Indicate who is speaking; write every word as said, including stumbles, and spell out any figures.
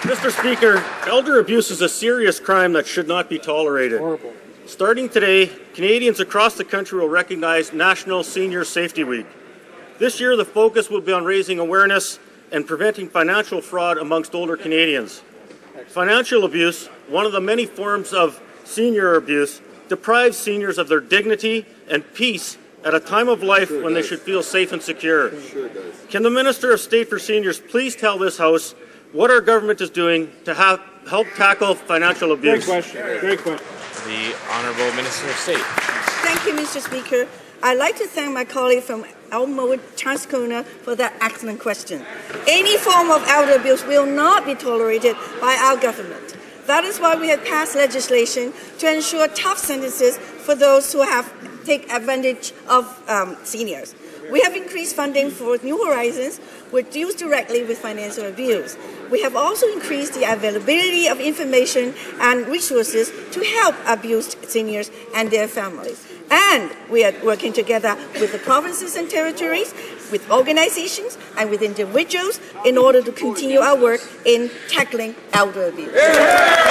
Speaker 1: Mister Speaker, elder abuse is a serious crime that should not be tolerated.
Speaker 2: Horrible.
Speaker 1: Starting today, Canadians across the country will recognize National Senior Safety Week. This year, the focus will be on raising awareness and preventing financial fraud amongst older Canadians. Financial abuse, one of the many forms of senior abuse, deprives seniors of their dignity and peace at a time of life sure when does. they should feel safe and secure.
Speaker 2: Sure does.
Speaker 1: Can the Minister of State for Seniors please tell this House what our government is doing to have, help tackle financial abuse?
Speaker 2: Great question. Great question.
Speaker 3: The Honourable Minister of State.
Speaker 4: Thank you, Mister Speaker. I'd like to thank my colleague from Elmwood, Transcona, for that excellent question. Any form of elder abuse will not be tolerated by our government. That is why we have passed legislation to ensure tough sentences for those who have take advantage of um, seniors. We have increased funding for New Horizons, which deals directly with financial abuse. We have also increased the availability of information and resources to help abused seniors and their families. And we are working together with the provinces and territories, with organizations and with individuals in order to continue our work in tackling elder abuse.